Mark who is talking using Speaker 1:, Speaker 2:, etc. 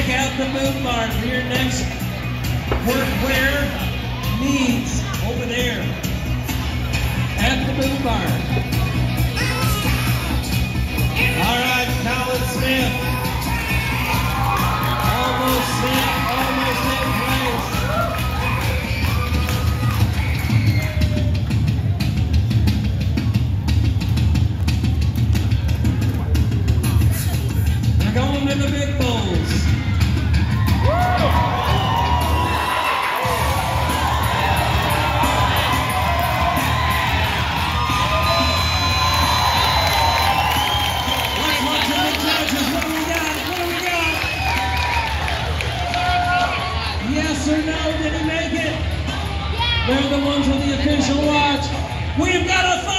Speaker 1: check out the boot barn for your next workwear needs over there at the boot barn. All right, Colin Smith. Almost in place. They're going to the big bowls. Yes or no? Did he make it? Yeah. They're the ones with the official watch. We've got a